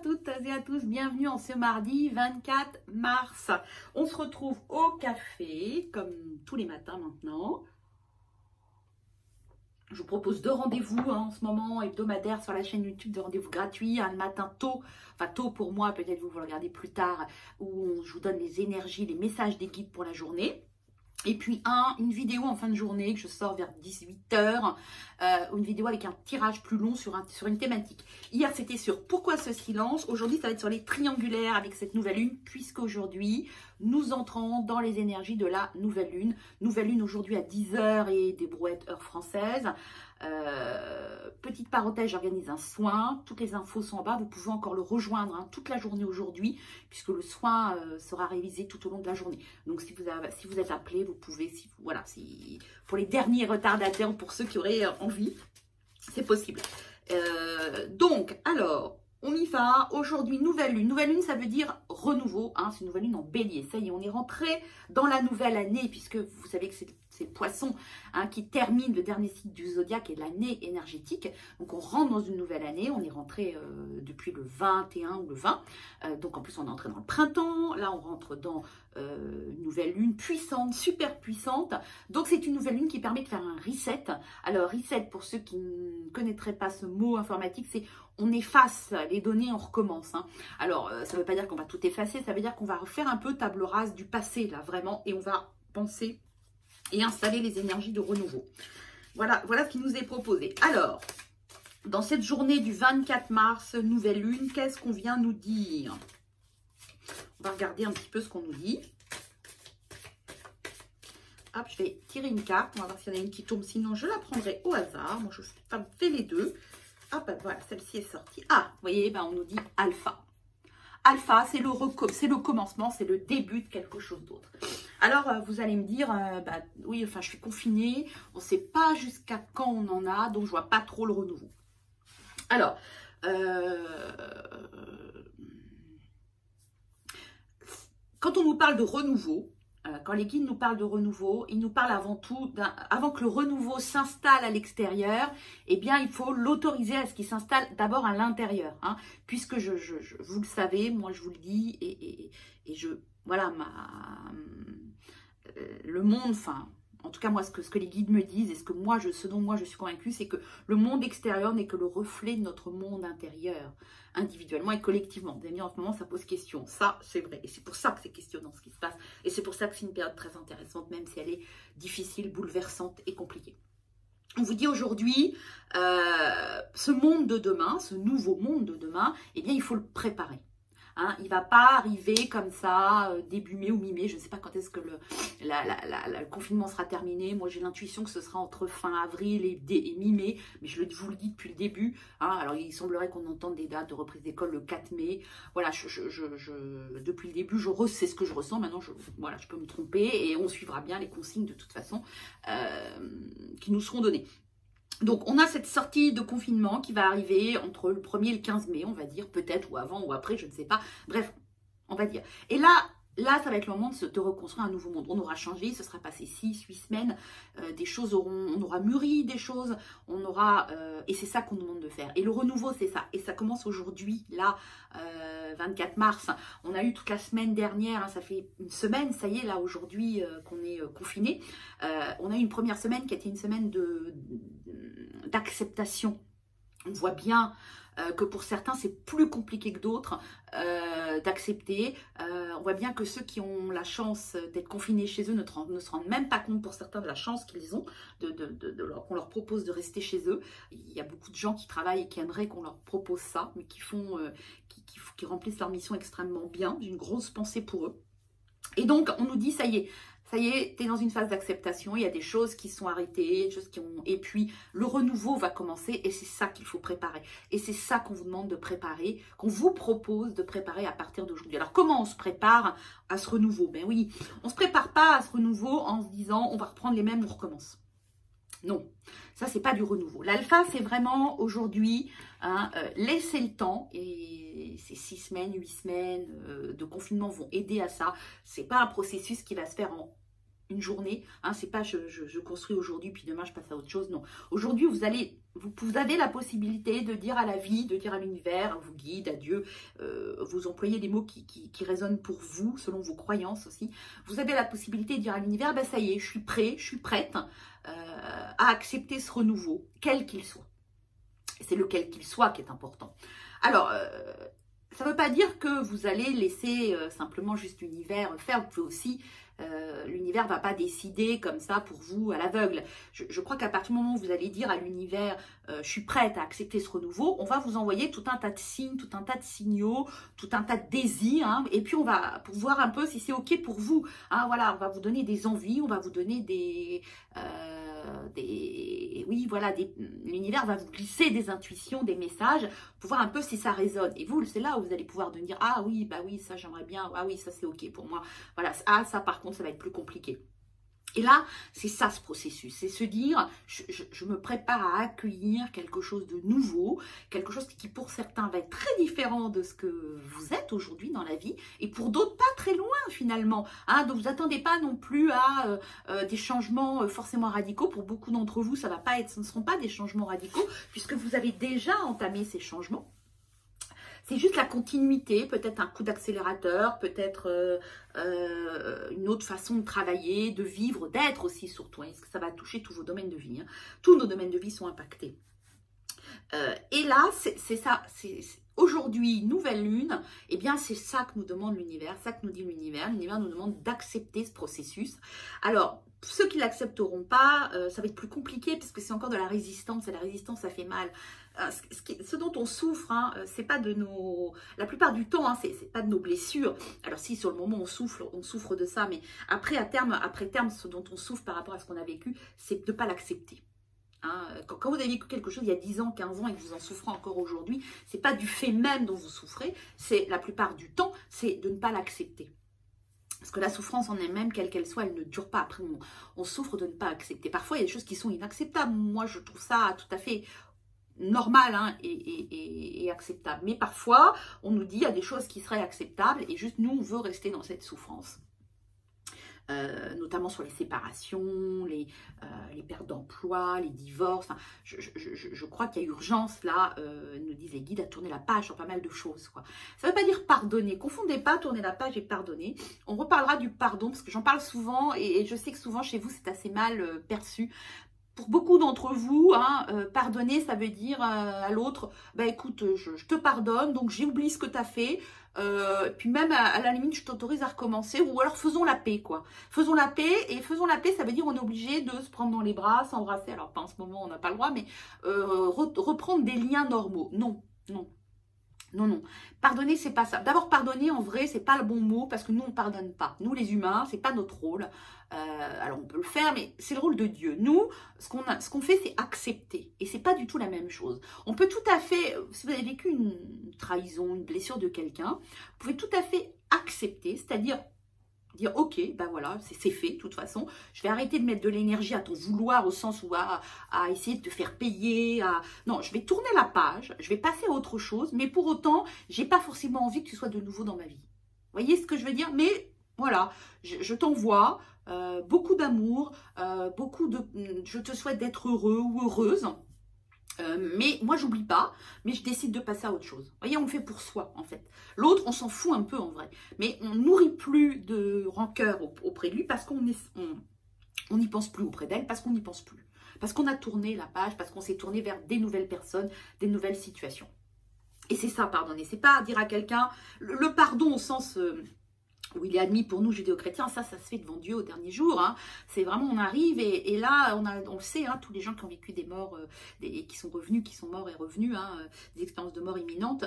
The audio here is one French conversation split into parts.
toutes et à tous, bienvenue en ce mardi 24 mars. On se retrouve au café, comme tous les matins maintenant. Je vous propose deux rendez-vous en ce moment hebdomadaires sur la chaîne YouTube, de rendez-vous gratuits, un matin tôt, enfin tôt pour moi, peut-être vous le regardez plus tard, où je vous donne les énergies, les messages des guides pour la journée. Et puis une vidéo en fin de journée que je sors vers 18 h, une vidéo avec un tirage plus long sur une thématique. Hier c'était sur pourquoi ce silence, aujourd'hui ça va être sur les triangulaires avec cette nouvelle lune, puisqu'aujourd'hui nous entrons dans les énergies de la nouvelle lune. Nouvelle lune aujourd'hui à 10 h et des brouettes heure française. Petite parenthèse, j'organise un soin, toutes les infos sont en bas, vous pouvez encore le rejoindre toute la journée aujourd'hui, puisque le soin sera réalisé tout au long de la journée. Donc si vous êtes appelé, vous pouvez, pour les derniers retardataires, pour ceux qui auraient envie, c'est possible. Donc, alors, on y va. Aujourd'hui, nouvelle lune. Nouvelle lune, ça veut dire renouveau. C'est une nouvelle lune en bélier. Ça y est, on est rentré dans la nouvelle année, puisque vous savez que c'est le poisson qui termine le dernier cycle du zodiaque et de l'année énergétique. Donc, on rentre dans une nouvelle année. On est rentré depuis le 21 ou le 20. Donc, en plus, on est entré dans le printemps. Là, on rentre dans une nouvelle lune puissante, super puissante. Donc, c'est une nouvelle lune qui permet de faire un reset. Alors, reset, pour ceux qui ne connaîtraient pas ce mot informatique, c'est on efface les données, on recommence. Alors, ça ne veut pas dire qu'on va tout effacer, ça veut dire qu'on va refaire un peu table rase du passé, là, vraiment, et on va penser et installer les énergies de renouveau. Voilà ce qui nous est proposé. Alors, dans cette journée du 24 mars, nouvelle lune, qu'est-ce qu'on vient nous dire? On va regarder un petit peu ce qu'on nous dit. Hop, je vais tirer une carte, on va voir s'il y en a une qui tombe, sinon je la prendrai au hasard. Moi, je fais les deux. Hop, voilà, celle-ci est sortie. Ah, vous voyez, on nous dit alpha. Alpha, c'est le commencement, c'est le début de quelque chose d'autre. Alors, vous allez me dire, oui, enfin, je suis confinée, on ne sait pas jusqu'à quand on en a, donc je ne vois pas trop le renouveau. Alors, quand on nous parle de renouveau, quand les guides nous parlent de renouveau, ils nous parlent avant tout, avant que le renouveau s'installe à l'extérieur, eh bien, il faut l'autoriser à ce qu'il s'installe d'abord à l'intérieur. Puisque vous le savez, moi je vous le dis, et voilà, le monde, enfin, en tout cas moi, ce que les guides me disent, et ce dont moi je suis convaincue, c'est que le monde extérieur n'est que le reflet de notre monde intérieur, individuellement et collectivement. Vous avez mis en ce moment, ça pose question. Ça, c'est vrai. Et c'est pour ça que c'est questionnant ce qui se passe. Et c'est pour ça que c'est une période très intéressante, même si elle est difficile, bouleversante et compliquée. On vous dit aujourd'hui, ce monde de demain, ce nouveau monde de demain, eh bien, il faut le préparer. Il ne va pas arriver comme ça, début mai ou mi-mai. Je ne sais pas quand est-ce que le confinement sera terminé. Moi, j'ai l'intuition que ce sera entre fin avril et mi-mai. Mais je vous le dis depuis le début. Alors, il semblerait qu'on entende des dates de reprise d'école le 4 mai. Voilà, depuis le début, c'est ce que je ressens. Maintenant, je peux me tromper. Et on suivra bien les consignes de toute façon qui nous seront données. Donc, on a cette sortie de confinement qui va arriver entre le 1er et le 15 mai, on va dire, peut-être, ou avant, ou après, je ne sais pas. Bref, on va dire. Et là, ça va être le moment de reconstruire un nouveau monde. On aura changé, ce sera passé 6-8 semaines, des choses on aura mûri des choses, et c'est ça qu'on nous demande de faire. Et le renouveau, c'est ça. Et ça commence aujourd'hui, là, 24 mars. On a eu toute la semaine dernière, ça fait une semaine, ça y est, là, aujourd'hui, qu'on est confiné. On a eu une première semaine qui a été une semaine d'acceptation. On voit bien que pour certains, c'est plus compliqué que d'autres d'accepter. On voit bien que ceux qui ont la chance d'être confinés chez eux ne se rendent même pas compte, pour certains, de la chance qu'ils ont, qu'on leur propose de rester chez eux. Il y a beaucoup de gens qui travaillent et qui aimeraient qu'on leur propose ça, mais qui remplissent leur mission extrêmement bien. J'ai une grosse pensée pour eux. Et donc, on nous dit, ça y est, tu es dans une phase d'acceptation, il y a des choses qui sont arrêtées, des choses et puis le renouveau va commencer et c'est ça qu'il faut préparer. Et c'est ça qu'on vous demande de préparer, qu'on vous propose de préparer à partir d'aujourd'hui. Alors, comment on se prépare à ce renouveau? Ben oui, on ne se prépare pas à ce renouveau en se disant, on va reprendre les mêmes, on recommence. Non, ça, c'est pas du renouveau. L'alpha, c'est vraiment aujourd'hui, laisser le temps, et ces 6 semaines, 8 semaines de confinement vont aider à ça. C'est pas un processus qui va se faire en une journée, hein, c'est pas je construis aujourd'hui puis demain je passe à autre chose, non. Aujourd'hui vous avez la possibilité de dire à la vie, de dire à l'univers, à vos guides, à Dieu, vous employez des mots qui résonnent pour vous, selon vos croyances aussi. Vous avez la possibilité de dire à l'univers, ben ça y est, je suis prêt, je suis prête à accepter ce renouveau, quel qu'il soit. C'est le quel qu'il soit qui est important. Alors, ça ne veut pas dire que vous allez laisser simplement juste l'univers faire. Vous pouvez aussi, l'univers ne va pas décider comme ça pour vous à l'aveugle. Je crois qu'à partir du moment où vous allez dire à l'univers, je suis prête à accepter ce renouveau, on va vous envoyer tout un tas de signes, tout un tas de signaux, tout un tas de désirs. Hein, et puis on va pour voir un peu si c'est OK pour vous. Hein, voilà, on va vous donner des envies, on va vous donner l'univers va vous glisser des intuitions, des messages, pour voir un peu si ça résonne. Et vous, c'est là où vous allez pouvoir dire, ah oui, bah oui, ça j'aimerais bien, ah oui, ça c'est OK pour moi. Voilà, ah ça par contre, ça va être plus compliqué. Et là, c'est ça ce processus, c'est se dire, je me prépare à accueillir quelque chose de nouveau, quelque chose qui pour certains va être très différent de ce que vous êtes aujourd'hui dans la vie, et pour d'autres pas très loin finalement. Hein, donc vous n'attendez pas non plus à des changements forcément radicaux. Pour beaucoup d'entre vous, ça va pas être, ce ne seront pas des changements radicaux, puisque vous avez déjà entamé ces changements. C'est juste la continuité, peut-être un coup d'accélérateur, peut-être une autre façon de travailler, de vivre, d'être aussi surtout. Est-ce que ça va toucher tous vos domaines de vie, hein. Tous nos domaines de vie sont impactés. Et là, c'est ça, aujourd'hui, nouvelle lune, eh bien c'est ça que nous demande l'univers, ça que nous dit l'univers. L'univers nous demande d'accepter ce processus. Alors, ceux qui ne l'accepteront pas, ça va être plus compliqué parce que c'est encore de la résistance, et la résistance, ça fait mal. Ce dont on souffre, hein, c'est pas de nos... La plupart du temps, hein, c'est pas de nos blessures. Alors si, sur le moment, on souffre de ça, mais après terme, ce dont on souffre par rapport à ce qu'on a vécu, c'est de ne pas l'accepter. Hein, quand vous avez vécu quelque chose il y a 10 ans, 15 ans et que vous en souffrez encore aujourd'hui, c'est pas du fait même dont vous souffrez, c'est la plupart du temps, c'est de ne pas l'accepter. Parce que la souffrance en elle-même, quelle qu'elle soit, elle ne dure pas. Après, on souffre de ne pas accepter. Parfois, il y a des choses qui sont inacceptables. Moi, je trouve ça tout à fait normal, hein, et acceptable. Mais parfois, on nous dit il y a des choses qui seraient acceptables et juste nous, on veut rester dans cette souffrance. Notamment sur les séparations, les pertes d'emploi, les divorces. Enfin, je crois qu'il y a urgence là, nous disent les guides, à tourner la page sur pas mal de choses, quoi. Ça ne veut pas dire pardonner, confondez pas tourner la page et pardonner. On reparlera du pardon parce que j'en parle souvent et je sais que souvent chez vous c'est assez mal perçu. Pour beaucoup d'entre vous, hein, pardonner, ça veut dire à l'autre, bah écoute, je te pardonne, donc j'ai oublié ce que tu as fait, puis même à la limite, je t'autorise à recommencer, ou alors faisons la paix, quoi. Faisons la paix, et faisons la paix, ça veut dire on est obligé de se prendre dans les bras, s'embrasser, alors pas en ce moment, on n'a pas le droit, mais reprendre des liens normaux. Non, non. Non, non. Pardonner, c'est pas ça. D'abord, pardonner, en vrai, c'est pas le bon mot parce que nous, on pardonne pas. Nous, les humains, c'est pas notre rôle. Alors, on peut le faire, mais c'est le rôle de Dieu. Nous, ce qu'on fait, c'est accepter. Et c'est pas du tout la même chose. On peut tout à fait, si vous avez vécu une trahison, une blessure de quelqu'un, vous pouvez tout à fait accepter, c'est-à-dire dire ok, ben voilà, c'est fait de toute façon, je vais arrêter de mettre de l'énergie à ton vouloir au sens où à essayer de te faire payer, non, je vais tourner la page, je vais passer à autre chose, mais pour autant, j'ai pas forcément envie que tu sois de nouveau dans ma vie. Vous voyez ce que je veux dire? Mais voilà, je t'envoie beaucoup d'amour, je te souhaite d'être heureux ou heureuse. Mais moi, j'oublie pas, mais je décide de passer à autre chose. Vous voyez, on le fait pour soi, en fait. L'autre, on s'en fout un peu, en vrai. Mais on nourrit plus de rancœur auprès de lui parce qu'on n'y pense plus auprès d'elle, parce qu'on n'y pense plus. Parce qu'on a tourné la page, parce qu'on s'est tourné vers des nouvelles personnes, des nouvelles situations. Et c'est ça, pardonner. C'est pas dire à quelqu'un, le pardon au sens... où il est admis pour nous judéo-chrétiens, ça se fait devant Dieu au dernier jour. Hein. C'est vraiment, on arrive et là, on le sait, hein, tous les gens qui ont vécu des morts, qui sont revenus, qui sont morts et revenus, hein, des expériences de mort imminente,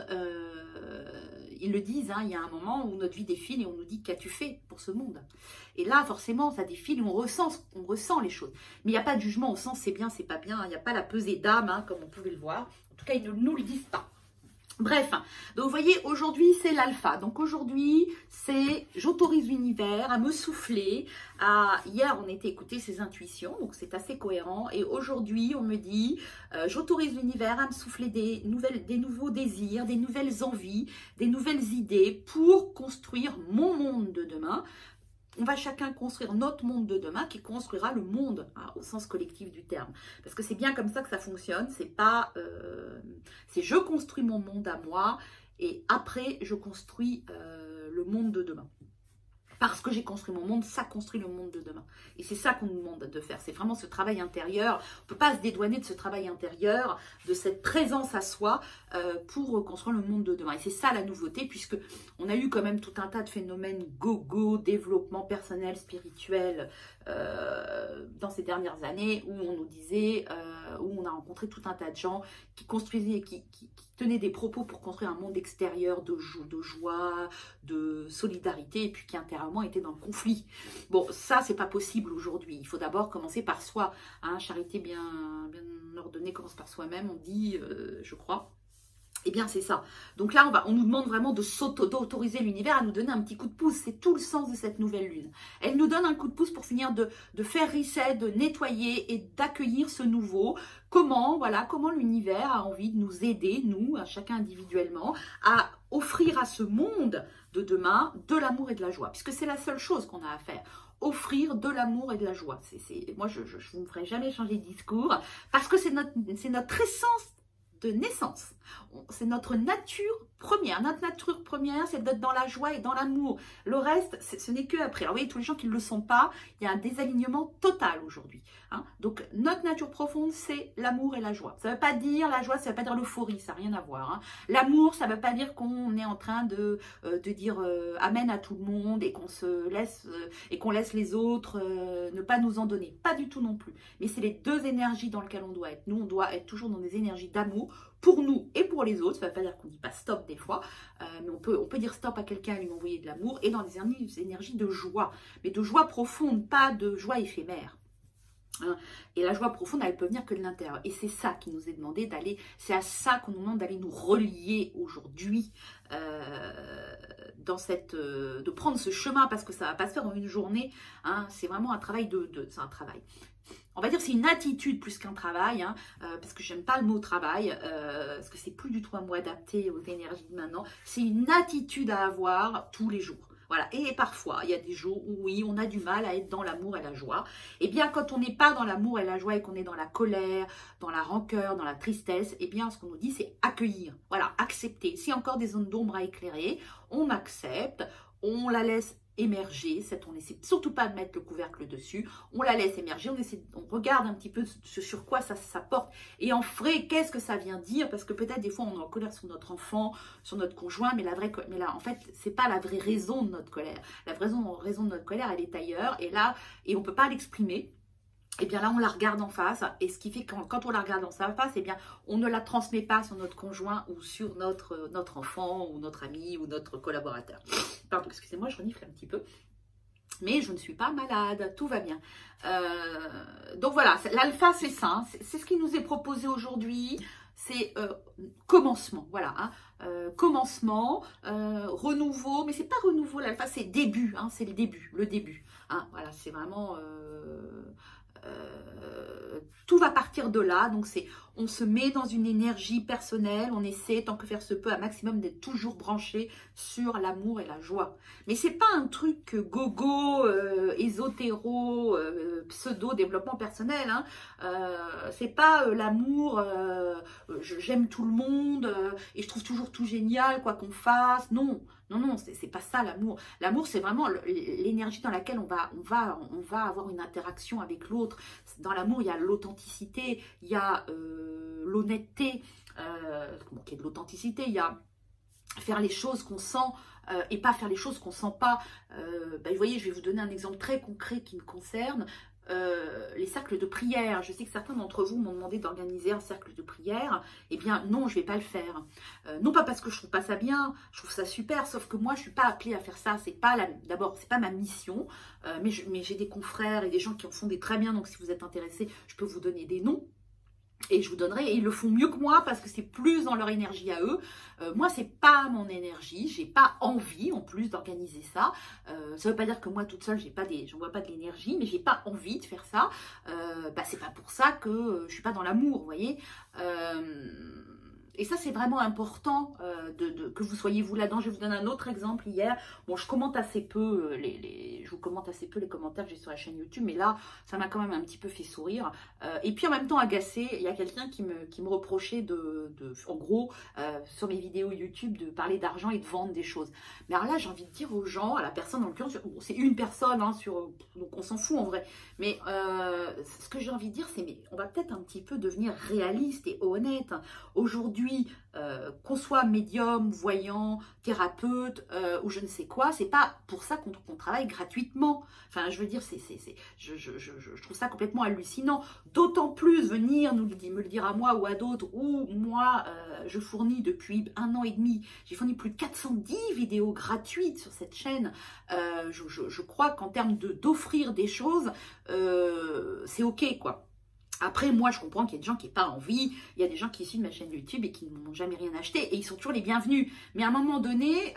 ils le disent, hein, il y a un moment où notre vie défile et on nous dit qu'as-tu fait pour ce monde? Et là, forcément, ça défile, on ressent les choses. Mais il n'y a pas de jugement au sens c'est bien, c'est pas bien, il n'y a pas la pesée d'âme, hein, comme on pouvait le voir. En tout cas, ils ne nous le disent pas. Bref, donc vous voyez, aujourd'hui, c'est l'alpha. Donc aujourd'hui, c'est j'autorise l'univers à me souffler. Hier, on était écouter ses intuitions, donc c'est assez cohérent. Et aujourd'hui, on me dit, j'autorise l'univers à me souffler des nouveaux désirs, des nouvelles envies, des nouvelles idées pour construire mon monde de demain. on va chacun construire notre monde de demain qui construira le monde, hein, au sens collectif du terme. Parce que c'est bien comme ça que ça fonctionne. C'est pas, c'est je construis mon monde à moi et après je construis le monde de demain. Parce que j'ai construit mon monde, ça construit le monde de demain. Et c'est ça qu'on nous demande de faire. C'est vraiment ce travail intérieur. On ne peut pas se dédouaner de ce travail intérieur, de cette présence à soi pour construire le monde de demain. Et c'est ça la nouveauté, puisque on a eu quand même tout un tas de phénomènes go-go, développement personnel, spirituel, dans ces dernières années, où on nous disait, où on a rencontré tout un tas de gens qui construisaient, qui tenaient des propos pour construire un monde extérieur de joie, de solidarité, et puis qui intérieurement étaient dans le conflit. Bon, ça, c'est pas possible aujourd'hui. Il faut d'abord commencer par soi. Hein, charité bien ordonnée commence par soi-même, on dit, je crois. Eh bien, c'est ça. Donc là, on nous demande vraiment d'autoriser l'univers à nous donner un petit coup de pouce. C'est tout le sens de cette nouvelle lune. Elle nous donne un coup de pouce pour finir de faire reset, de nettoyer et d'accueillir ce nouveau. Comment, voilà, comment l'univers a envie de nous aider, nous, chacun individuellement, à offrir à ce monde de demain de l'amour et de la joie. Puisque c'est la seule chose qu'on a à faire. Offrir de l'amour et de la joie. Moi, je ne vous ferai jamais changer de discours parce que c'est notre essence de naissance. C'est notre nature première. Notre nature première, c'est d'être dans la joie et dans l'amour. Le reste, ce n'est que après. Alors, vous voyez, tous les gens qui ne le sont pas, il y a un désalignement total aujourd'hui. Hein. Donc, notre nature profonde, c'est l'amour et la joie. Ça ne veut pas dire la joie, ça ne veut pas dire l'euphorie, ça n'a rien à voir. Hein. L'amour, ça ne veut pas dire qu'on est en train de dire amen à tout le monde et qu'on se laisse et qu'on laisse les autres ne pas nous en donner. Pas du tout non plus. Mais c'est les deux énergies dans lesquelles on doit être. Nous, on doit être toujours dans des énergies d'amour pour nous et pour les autres. Ça ne veut pas dire qu'on ne dit pas stop des fois, mais on peut dire stop à quelqu'un et lui envoyer de l'amour, et dans des énergies de joie, mais de joie profonde, pas de joie éphémère. Hein. Et la joie profonde, elle peut venir que de l'intérieur. Et c'est ça qui nous est demandé d'aller, c'est à ça qu'on nous demande d'aller nous relier aujourd'hui, de prendre ce chemin, parce que ça ne va pas se faire en une journée. Hein. C'est vraiment un travail c'est un travail. On va dire c'est une attitude plus qu'un travail, hein, parce que j'aime pas le mot travail, parce que c'est plus du tout un mot adapté aux énergies de maintenant. C'est une attitude à avoir tous les jours. Voilà. Et parfois, il y a des jours où oui, on a du mal à être dans l'amour et la joie. Eh bien, quand on n'est pas dans l'amour et la joie et qu'on est dans la colère, dans la rancœur, dans la tristesse, eh bien, ce qu'on nous dit, c'est accueillir. Voilà, accepter. S'il y a encore des zones d'ombre à éclairer, on accepte, on la laisse émerger, on n'essaie surtout pas de mettre le couvercle dessus, on la laisse émerger, on regarde un petit peu sur quoi ça porte, et en vrai, qu'est-ce que ça vient dire, parce que peut-être des fois on est en colère sur notre enfant, sur notre conjoint, mais là en fait, c'est pas la vraie raison de notre colère. La vraie raison de notre colère, elle est ailleurs, et on peut pas l'exprimer. Et bien là, on la regarde en face, et ce qui fait que quand on la regarde en face, eh bien, on ne la transmet pas sur notre conjoint ou sur notre enfant ou notre ami ou notre collaborateur. Pardon, excusez-moi, je renifle un petit peu. Mais je ne suis pas malade, tout va bien. Donc voilà, l'alpha, c'est ça, hein, c'est ce qui nous est proposé aujourd'hui. C'est commencement, voilà, hein, commencement, renouveau, mais c'est pas renouveau, l'alpha, c'est début, hein, c'est le début, hein, voilà, c'est vraiment... tout va partir de là, donc on se met dans une énergie personnelle, on essaie tant que faire se peut un maximum d'être toujours branché sur l'amour et la joie. Mais c'est pas un truc gogo, ésotéro, pseudo développement personnel, hein. C'est pas l'amour, j'aime tout le monde et je trouve toujours tout génial quoi qu'on fasse, non. Non, c'est pas ça l'amour. L'amour, c'est vraiment l'énergie dans laquelle on va avoir une interaction avec l'autre. Dans l'amour, il y a l'authenticité, il y a l'honnêteté, il y a de l'authenticité, il y a faire les choses qu'on sent et pas faire les choses qu'on sent pas. Vous voyez, je vais vous donner un exemple très concret qui me concerne. Les cercles de prière. Je sais que certains d'entre vous m'ont demandé d'organiser un cercle de prière. Eh bien, non, je ne vais pas le faire. Non pas parce que je trouve pas ça bien, je trouve ça super, sauf que moi, je ne suis pas appelée à faire ça. D'abord, c'est pas ma mission, mais j'ai des confrères et des gens qui en font des très bien. Donc, si vous êtes intéressés, je peux vous donner des noms. Et je vous donnerai, et ils le font mieux que moi parce que c'est plus dans leur énergie à eux. Moi, c'est pas mon énergie, j'ai pas envie en plus d'organiser ça. Ça veut pas dire que moi toute seule, j'en vois pas de l'énergie, mais j'ai pas envie de faire ça. C'est pas pour ça que je suis pas dans l'amour, vous voyez. Et ça, c'est vraiment important que vous soyez vous là-dedans. Je vais vous donner un autre exemple hier. Bon, je commente assez peu je vous commente assez peu les commentaires que j'ai sur la chaîne YouTube, mais là, ça m'a quand même un petit peu fait sourire. Et puis en même temps agacé, il y a quelqu'un qui me reprochait en gros, sur mes vidéos YouTube, de parler d'argent et de vendre des choses. Mais alors là, j'ai envie de dire aux gens, à la personne en l'occurrence, bon, c'est une personne, hein, donc on s'en fout en vrai. Mais ce que j'ai envie de dire, c'est mais on va peut-être un petit peu devenir réaliste et honnête. Aujourd'hui, qu'on soit médium, voyant, thérapeute ou je ne sais quoi, c'est pas pour ça qu'on travaille gratuitement. Enfin, je veux dire, je trouve ça complètement hallucinant. D'autant plus venir me le dire à moi ou à d'autres, où moi, je fournis depuis 1 an et demi, j'ai fourni plus de 410 vidéos gratuites sur cette chaîne. Je crois qu'en termes d'offrir des choses, c'est ok, quoi. Après, moi, je comprends qu'il y a des gens qui n'ont pas envie. Il y a des gens qui suivent ma chaîne YouTube et qui n'ont jamais rien acheté. Et ils sont toujours les bienvenus. Mais à un moment donné,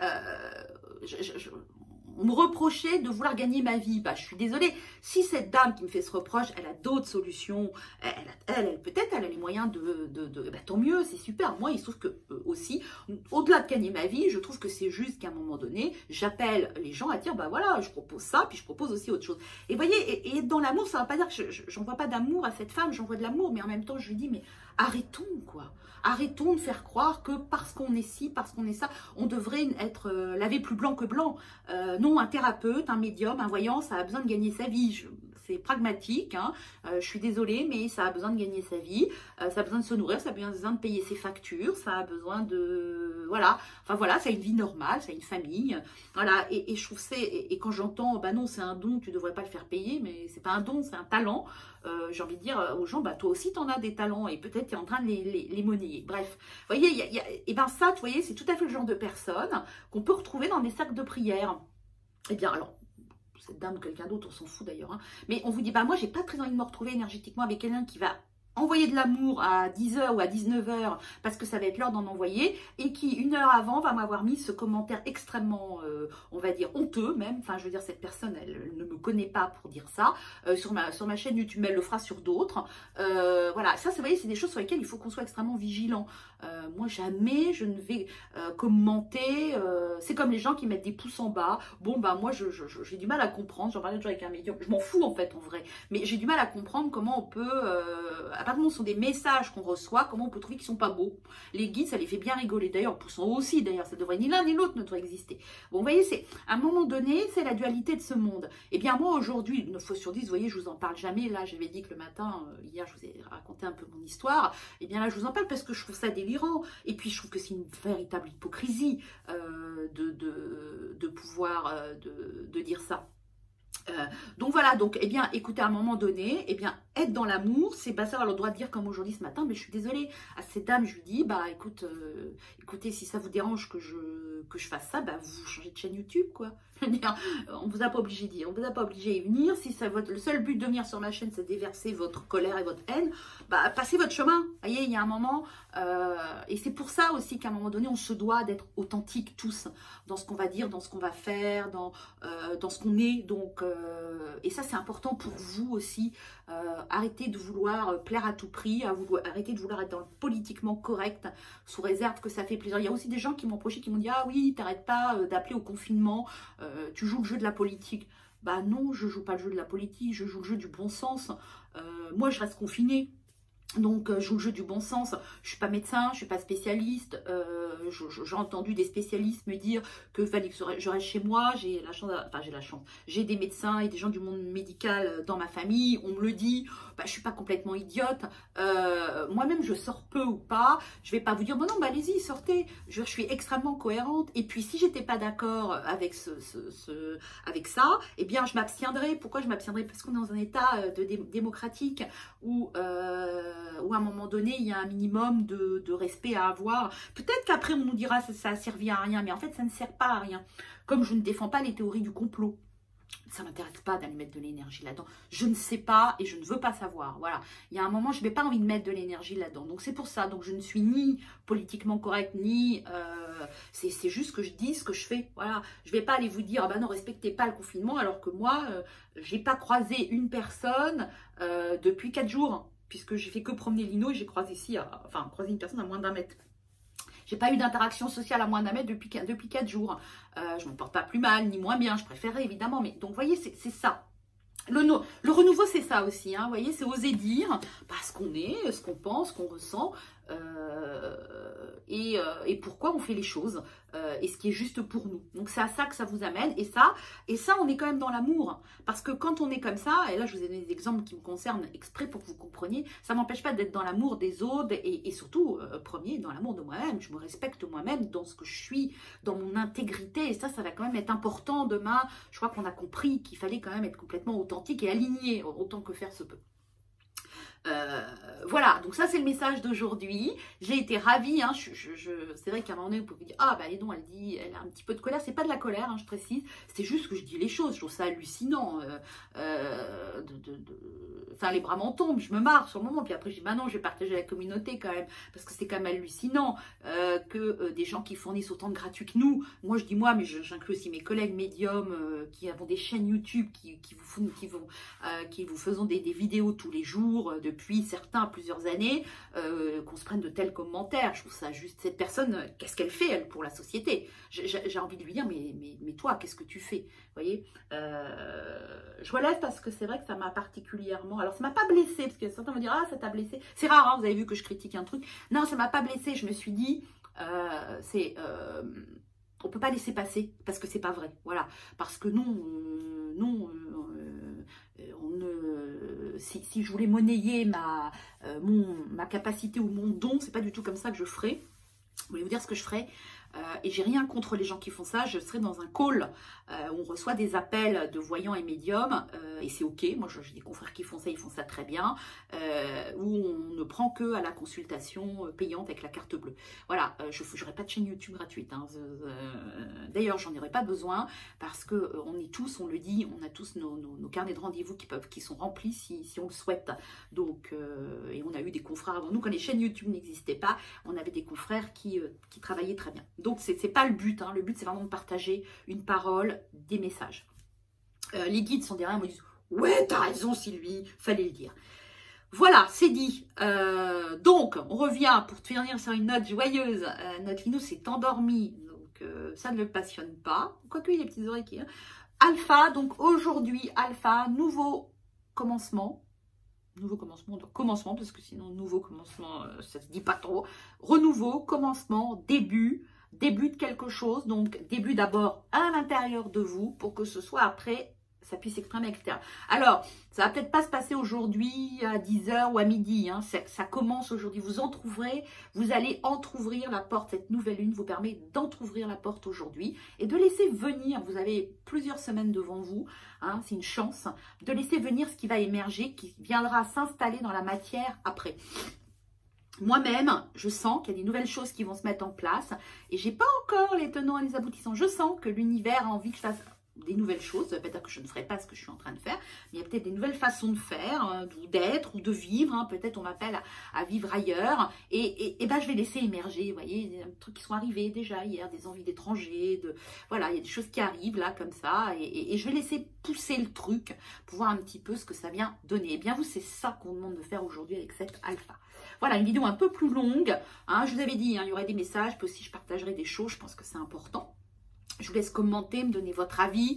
on me reprochait de vouloir gagner ma vie. Bah, je suis désolée. Si cette dame qui me fait ce reproche, elle a d'autres solutions, peut-être elle a les moyens bah, tant mieux, c'est super. Moi, il se trouve que aussi, au-delà de gagner ma vie, je trouve que c'est juste qu'à un moment donné, j'appelle les gens à dire, bah voilà, je propose ça, puis je propose aussi autre chose. Et vous voyez, et dans l'amour, ça ne va pas dire que j'envoie pas d'amour à cette femme, j'envoie de l'amour, mais en même temps, je lui dis, mais arrêtons, quoi. Arrêtons de faire croire que parce qu'on est ci, parce qu'on est ça, on devrait être lavé plus blanc que blanc. Non, un thérapeute, un médium, un voyant, ça a besoin de gagner sa vie. C'est pragmatique, hein. Je suis désolée, mais ça a besoin de gagner sa vie, ça a besoin de se nourrir, ça a besoin de payer ses factures, ça a besoin de... Voilà, enfin voilà, ça a une vie normale, ça a une famille, voilà, et je trouve et quand j'entends, bah non, c'est un don, tu devrais pas le faire payer, mais c'est pas un don, c'est un talent, j'ai envie de dire aux gens, bah toi aussi t'en as des talents, et peut-être tu es en train de les monnayer. Bref, vous voyez, et ben ça, vous voyez, c'est tout à fait le genre de personne qu'on peut retrouver dans des cercles de prière. Eh bien, alors, cette dame ou quelqu'un d'autre, on s'en fout d'ailleurs, hein. Mais on vous dit, bah moi, j'ai pas très envie de me retrouver énergétiquement avec quelqu'un qui va envoyer de l'amour à 10 h ou à 19 h parce que ça va être l'heure d'en envoyer et qui, 1 heure avant, va m'avoir mis ce commentaire extrêmement, on va dire, honteux même. Enfin, je veux dire, cette personne, elle ne me connaît pas pour dire ça. Sur ma chaîne YouTube, mais elle le fera sur d'autres. Voilà, ça, vous voyez, c'est des choses sur lesquelles il faut qu'on soit extrêmement vigilant. Moi, jamais je ne vais commenter. C'est comme les gens qui mettent des pouces en bas. Bon, bah moi, j'ai du mal à comprendre. J'en parlais toujours avec un médium. Je m'en fous, en fait, en vrai. Mais j'ai du mal à comprendre comment on peut... à partir du moment où ce sont des messages qu'on reçoit, comment on peut trouver qu'ils sont pas beaux. Les guides, ça les fait bien rigoler. D'ailleurs, pouce en haut aussi, d'ailleurs, ça devrait ni l'un ni l'autre ne devrait exister. Bon, vous voyez, c'est à un moment donné, c'est la dualité de ce monde. Eh bien, moi, aujourd'hui, 9 fois sur 10, vous voyez, je vous en parle jamais. Là, j'avais dit que le matin, hier, je vous ai raconté un peu mon histoire. Eh bien, là, je vous en parle parce que je trouve ça délirant. Et puis, je trouve que c'est une véritable hypocrisie de pouvoir de dire ça. Donc voilà, donc eh bien écoutez, à un moment donné, eh bien être dans l'amour, c'est pas ça avoir le droit de dire comme aujourd'hui ce matin, mais je suis désolée, à cette dame je lui dis, bah écoute, écoutez, si ça vous dérange que je fasse ça, bah vous changez de chaîne YouTube, quoi. On vous a pas obligé d'y, on vous a pas obligé à y venir. Si ça, le seul but de venir sur ma chaîne, c'est déverser votre colère et votre haine, bah passez votre chemin. Vous voyez, il y a un moment, et c'est pour ça aussi qu'à un moment donné, on se doit d'être authentique tous dans ce qu'on va dire, dans ce qu'on va faire, dans ce qu'on est. Donc, et ça c'est important pour vous aussi. Arrêtez de vouloir plaire à tout prix, arrêtez de vouloir être dans le politiquement correct, sous réserve que ça fait plaisir. Il y a aussi des gens qui m'ont approché, qui m'ont dit, ah oui, t'arrêtes pas d'appeler au confinement, tu joues le jeu de la politique. Bah non, je joue pas le jeu de la politique, je joue le jeu du bon sens. Moi, je reste confinée. Donc, je joue le jeu du bon sens. Je suis pas médecin, je suis pas spécialiste. J'ai entendu des spécialistes me dire que fallait que je reste chez moi. J'ai la chance, enfin j'ai la chance. J'ai des médecins et des gens du monde médical dans ma famille. On me le dit. Bah, je suis pas complètement idiote. Moi-même, je sors peu ou pas. Je vais pas vous dire, bon non, bah allez-y, sortez. Je suis extrêmement cohérente. Et puis, si j'étais pas d'accord avec avec ça, eh bien, je m'abstiendrais. Pourquoi je m'abstiendrais? Parce qu'on est dans un état démocratique où à un moment donné, il y a un minimum de respect à avoir. Peut-être qu'après, on nous dira que ça a servi à rien, mais en fait, ça ne sert pas à rien. Comme je ne défends pas les théories du complot. Ça ne m'intéresse pas d'aller mettre de l'énergie là-dedans. Je ne sais pas et je ne veux pas savoir. Voilà. Il y a un moment, je n'ai pas envie de mettre de l'énergie là-dedans. Donc, c'est pour ça. Donc, je ne suis ni politiquement correcte, ni... c'est juste que je dis ce que je fais. Voilà. Je ne vais pas aller vous dire, ah ben non, respectez pas le confinement, alors que moi, je n'ai pas croisé une personne depuis 4 jours. Puisque j'ai fait que promener Lino et j'ai croisé croisé une personne à moins d'1 mètre. J'ai pas eu d'interaction sociale à moins d'un mètre depuis 4 jours. Je me porte pas plus mal, ni moins bien. Je préférais évidemment. Mais donc, vous voyez, c'est ça. Le renouveau, c'est ça aussi. Hein, vous voyez, c'est oser dire ce qu'on est, ce qu'on pense, ce qu'on ressent. Et pourquoi on fait les choses et ce qui est juste pour nous. Donc c'est à ça que ça vous amène et ça on est quand même dans l'amour parce que quand on est comme ça, et là je vous ai donné des exemples qui me concernent exprès pour que vous compreniez, ça m'empêche pas d'être dans l'amour des autres et surtout premier dans l'amour de moi-même. Je me respecte moi-même dans ce que je suis, dans mon intégrité et ça va quand même être important demain. Je crois qu'on a compris qu'il fallait quand même être complètement authentique et aligné autant que faire se peut. Voilà, donc ça c'est le message d'aujourd'hui. J'ai été ravie, hein, c'est vrai qu'à un moment donné vous pouvez dire ah bah les non, elle a un petit peu de colère, c'est pas de la colère, hein, je précise, c'est juste que je dis les choses, je trouve ça hallucinant, enfin les bras m'en tombent, je me marre sur le moment, puis après je dis bah non, je vais partager la communauté quand même, parce que c'est quand même hallucinant que des gens qui fournissent autant de gratuit que nous, moi je dis moi, mais j'inclus aussi mes collègues médiums qui avons des chaînes YouTube qui vous faisons des vidéos tous les jours depuis certains plusieurs années, qu'on se prenne de tels commentaires. Je trouve ça juste, cette personne, qu'est-ce qu'elle fait elle pour la société? J'ai envie de lui dire mais toi, qu'est-ce que tu fais? Vous voyez, je relève parce que c'est vrai que ça m'a particulièrement, alors ça m'a pas blessée, parce que certains vont dire ah ça t'a blessé, c'est rare, hein, vous avez vu que je critique un truc, non ça m'a pas blessée, je me suis dit on peut pas laisser passer parce que c'est pas vrai, voilà, parce que si je voulais monnayer ma capacité ou mon don, c'est pas du tout comme ça que je ferais. Je voulais vous dire ce que je ferais. Et j'ai rien contre les gens qui font ça. Je serai dans un call où on reçoit des appels de voyants et médiums et c'est ok. Moi j'ai des confrères qui font ça, ils font ça très bien, où on ne prend que à la consultation payante avec la carte bleue. Voilà, je n'aurai pas de chaîne YouTube gratuite, hein. D'ailleurs j'en aurais pas besoin parce que on est tous, on le dit, on a tous nos carnets de rendez-vous qui sont remplis si on le souhaite. Donc et on a eu des confrères avant nous quand les chaînes YouTube n'existaient pas, on avait des confrères qui travaillaient très bien. Donc, c'est pas le but. Hein. Le but, c'est vraiment de partager une parole, des messages. Les guides sont derrière, ils me disent « Ouais, t'as raison, Sylvie, fallait le dire. » Voilà, c'est dit. Donc, on revient pour finir sur une note joyeuse. Notre Linou s'est endormi, donc ça ne le passionne pas. Quoique, il a les petites oreilles qui... Alpha, donc aujourd'hui, Alpha, nouveau commencement. Nouveau commencement, donc commencement, parce que sinon, nouveau commencement, ça se dit pas trop. Renouveau, commencement, début de quelque chose, donc début d'abord à l'intérieur de vous pour que ce soit après, ça puisse s'exprimer à l'extérieur. Alors, ça va peut-être pas se passer aujourd'hui à 10 h ou à midi, hein, ça commence aujourd'hui, vous allez entrouvrir la porte, cette nouvelle lune vous permet d'entrouvrir la porte aujourd'hui et de laisser venir, vous avez plusieurs semaines devant vous, hein, c'est une chance, de laisser venir ce qui va émerger, qui viendra s'installer dans la matière après. Moi-même, je sens qu'il y a des nouvelles choses qui vont se mettre en place et j'ai pas encore les tenants et les aboutissants. Je sens que l'univers a envie que je fasse des nouvelles choses. Ça veut pas dire que je ne ferai pas ce que je suis en train de faire, mais il y a peut-être des nouvelles façons de faire, d'être ou de vivre. Hein. Peut-être on m'appelle à vivre ailleurs et ben je vais laisser émerger. Vous voyez, il y a des trucs qui sont arrivés déjà hier, des envies d'étrangers, voilà, il y a des choses qui arrivent là comme ça et je vais laisser pousser le truc pour voir un petit peu ce que ça vient donner. Et bien vous, c'est ça qu'on demande de faire aujourd'hui avec cette alpha. Voilà, une vidéo un peu plus longue. Hein, je vous avais dit, hein, il y aurait des messages, puis aussi je partagerai des choses, je pense que c'est important. Je vous laisse commenter, me donner votre avis,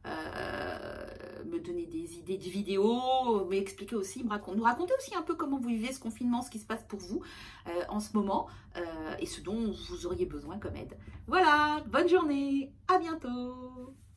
me donner des idées de vidéos, m'expliquer aussi, nous raconter aussi un peu comment vous vivez ce confinement, ce qui se passe pour vous en ce moment et ce dont vous auriez besoin comme aide. Voilà, bonne journée, à bientôt.